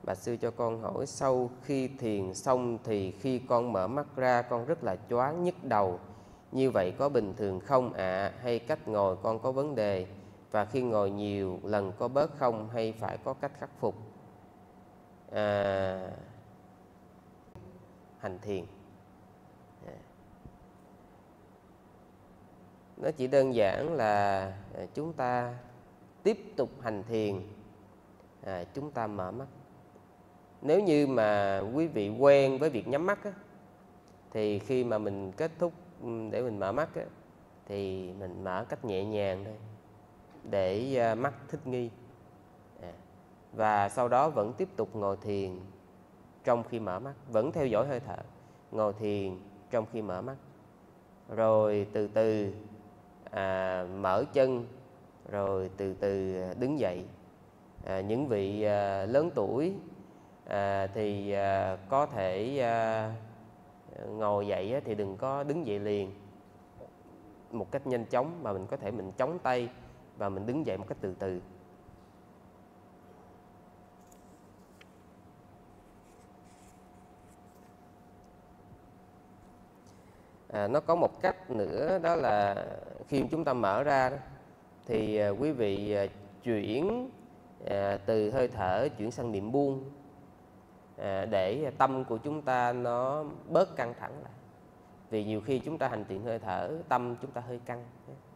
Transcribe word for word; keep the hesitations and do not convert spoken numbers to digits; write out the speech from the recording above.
Bà sư cho con hỏi, sau khi thiền xong thì khi con mở mắt ra con rất là choáng nhức đầu. Như vậy có bình thường không ạ? À? Hay cách ngồi con có vấn đề? Và khi ngồi nhiều lần có bớt không hay phải có cách khắc phục? À, hành thiền nó chỉ đơn giản là chúng ta tiếp tục hành thiền, à, chúng ta mở mắt. Nếu như mà quý vị quen với việc nhắm mắt á, thì khi mà mình kết thúc để mình mở mắt á, thì mình mở cách nhẹ nhàng thôi để mắt thích nghi, à, và sau đó vẫn tiếp tục ngồi thiền trong khi mở mắt, vẫn theo dõi hơi thở, ngồi thiền trong khi mở mắt, rồi từ từ à, mở chân, rồi từ từ đứng dậy. À, những vị à, lớn tuổi à, thì à, có thể à, ngồi dậy thì đừng có đứng dậy liền một cách nhanh chóng, mà mình có thể mình chống tay và mình đứng dậy một cách từ từ. À, nó có một cách nữa, đó là khi chúng ta mở ra đó, thì à, quý vị à, chuyển à, từ hơi thở chuyển sang niệm buông, à, để tâm của chúng ta nó bớt căng thẳng lại. Vì nhiều khi chúng ta hành thiền hơi thở, tâm chúng ta hơi căng.